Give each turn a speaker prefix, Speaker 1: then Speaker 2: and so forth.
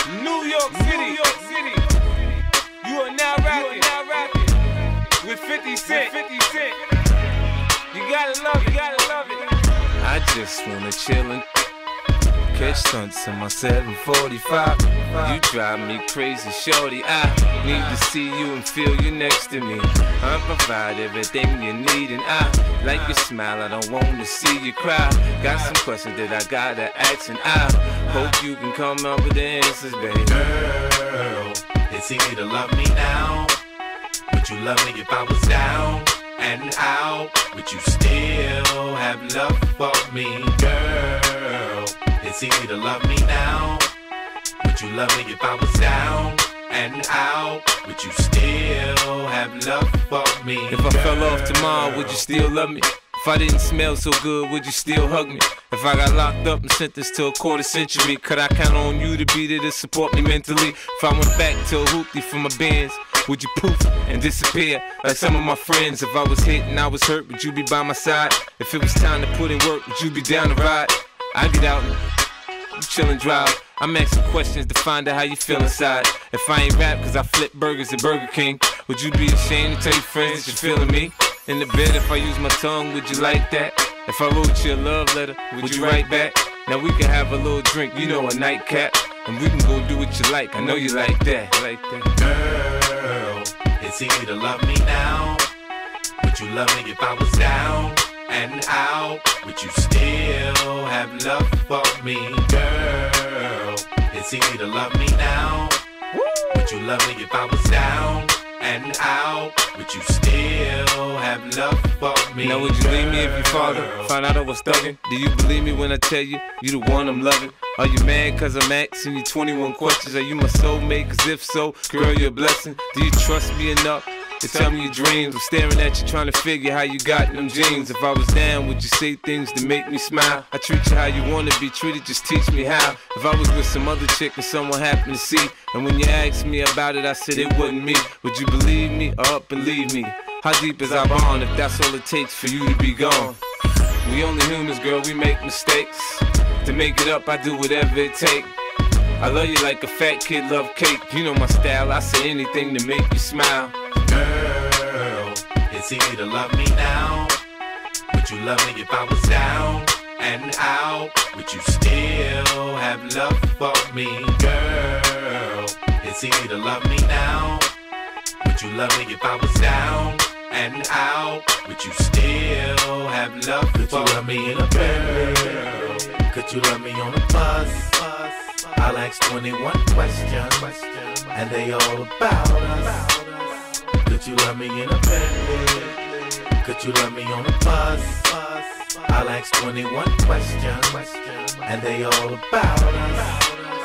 Speaker 1: New York City. You are now rapping with 50 Cent. You gotta love it. I just wanna chill and catch stunts in my 745. You drive me crazy, shorty. I need to see you and feel you next to me. I provide everything you need, and I like your smile. I don't want to see you cry. Got some questions that I gotta ask, and I hope you can come up with the answers, baby.
Speaker 2: Girl, it's easy to love me now. Would you love me if I was down and out? Would you still have love for me, girl? It's easy to love me now. Would you love me if I was down and out? Would you still have love for me,
Speaker 1: If I fell off tomorrow, would you still love me? If I didn't smell so good, would you still hug me? If I got locked up and sentenced to a quarter century, could I count on you to be there to support me mentally? If I went back to a hoopty for my bands, would you poof and disappear like some of my friends? If I was hit and I was hurt, would you be by my side? If it was time to put in work, would you be down to ride? I get out and chill and drive. I'm asking questions to find out how you feel inside. If I ain't rap cause I flip burgers at Burger King, would you be ashamed to tell your friends that you're feeling me? In the bed, if I use my tongue, would you like that? If I wrote you a love letter, would you write back? Now we can have a little drink, you know, a nightcap, and we can go do what you like. I know you like that.
Speaker 2: Girl, it's easy to love me now. Would you love me if I was down and out? Would you still have love for me, girl? It's easy to love me now. Would you love me if I was down and out? Would you still have love for me?
Speaker 1: Now would you leave me if your father found out I was thugging? Do you believe me when I tell you, you the one I'm loving? Are you mad cause I'm asking you 21 questions? Are you my soulmate? Cause if so, girl, you're a blessing. Do you trust me enough to tell me your dreams? I'm staring at you trying to figure how you got them jeans. If I was down, would you say things to make me smile? I treat you how you wanna be treated, just teach me how. If I was with some other chick and someone happened to see, and when you asked me about it, I said it wasn't me, would you believe me or up and leave me? How deep is our bond if that's all it takes for you to be gone? We only humans, girl, we make mistakes. To make it up, I do whatever it takes. I love you like a fat kid love cake. You know my style, I say anything to make you smile.
Speaker 2: Girl, it's easy to love me now. Would you love me if I was down and out? Would you still have love for me, girl? It's easy to love me now. Would you love me if I was down and out? Would you still have love for me? Could you love me in a Bentley? Could you love me on a bus? I'll ask 21 questions, and they all about us. Could you love me in a Bentley? Could you love me on a bus? I'll ask 21 questions, and they all about us.